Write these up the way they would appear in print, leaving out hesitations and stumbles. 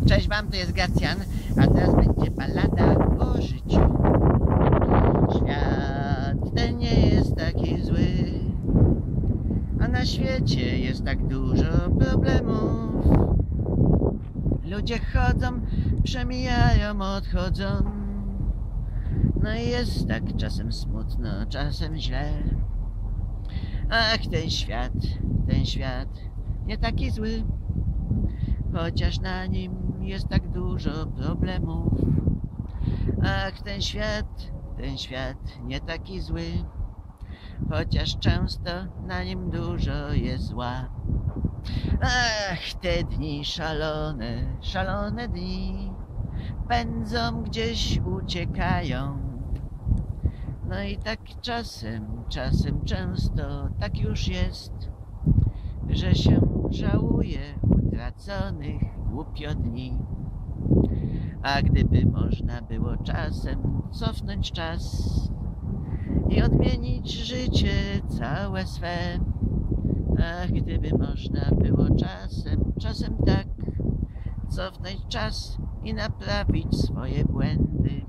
Cześć wam, to jest Gracjan, a teraz będzie ballada o życiu. Świat ten nie jest taki zły, a na świecie jest tak dużo problemów. Ludzie chodzą, przemijają, odchodzą. No i jest tak czasem smutno, czasem źle. Ach, ten świat nie taki zły, chociaż na nim jest tak dużo problemów. Ach, ten świat nie taki zły, chociaż często na nim dużo jest zła. Ach, te dni szalone dni pędzą, gdzieś uciekają. No i tak czasem często tak już jest, że się żałuje utraconych głupio dni. A gdyby można było czasem cofnąć czas i odmienić życie całe swe, ach, gdyby można było czasem tak cofnąć czas i naprawić swoje błędy.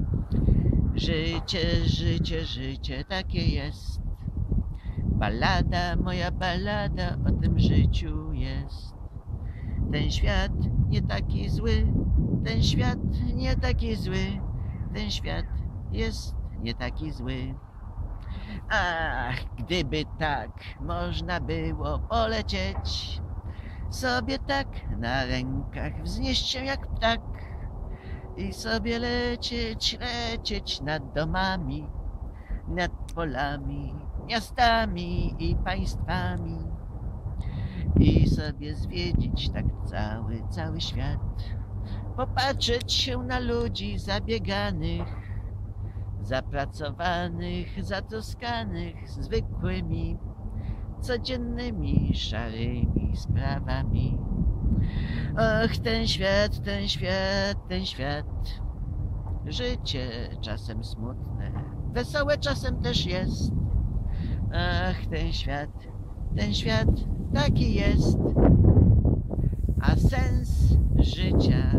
Życie takie jest. Ballada, moja ballada o tym życiu jest. Ten świat nie taki zły, ten świat nie taki zły, ten świat jest nie taki zły. Ach, gdyby tak można było polecieć sobie tak na rękach, wznieść się jak ptak i sobie lecieć nad domami, nad polami, miastami i państwami i sobie zwiedzić tak cały świat, popatrzeć się na ludzi zabieganych, zapracowanych, zatroskanych zwykłymi, codziennymi, szarymi sprawami. Och, ten świat, życie czasem smutne, wesołe czasem też jest. Ach, ten świat taki jest, a sens życia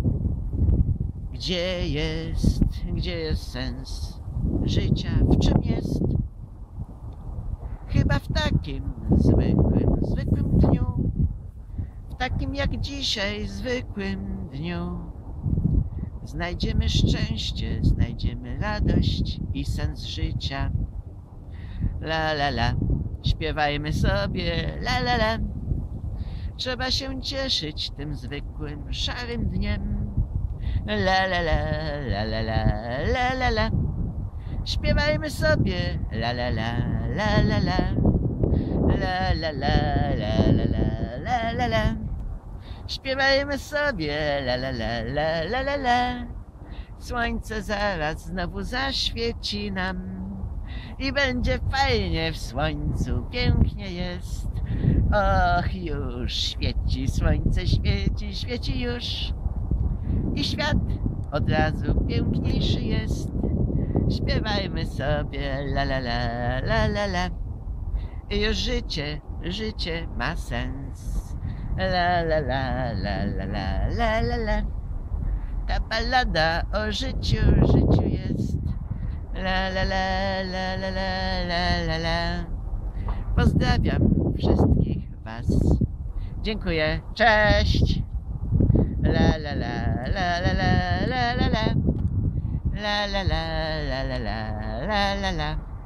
gdzie jest sens życia, w czym jest? Chyba w takim zwykłym dniu, w takim jak dzisiaj zwykłym dniu znajdziemy szczęście, znajdziemy radość i sens życia. La la la, śpiewajmy sobie la la la. Trzeba się cieszyć tym zwykłym, szarym dniem. La la la, la la la, la la la. Śpiewajmy sobie la la la, la la la. La la la, la la la, la la la. Śpiewajmy sobie la la la, la la la la. Słońce zaraz znowu zaświeci nam i będzie fajnie w słońcu, pięknie jest. Och, już świeci, słońce świeci już. I świat od razu piękniejszy jest. Śpiewajmy sobie la la la, la la la. I już życie ma sens. La la la, la la la, la la la. Ta ballada o życiu jest. La la la, la la la, la la la. Pozdrawiam wszystkich was. Dziękuję, cześć. La la la, la la la, la la la. La la la, la la la, la la la.